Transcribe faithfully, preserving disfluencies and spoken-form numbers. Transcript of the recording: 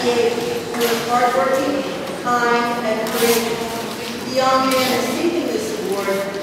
Yates, who is hardworking, kind, and courageous. The young man is seeking this award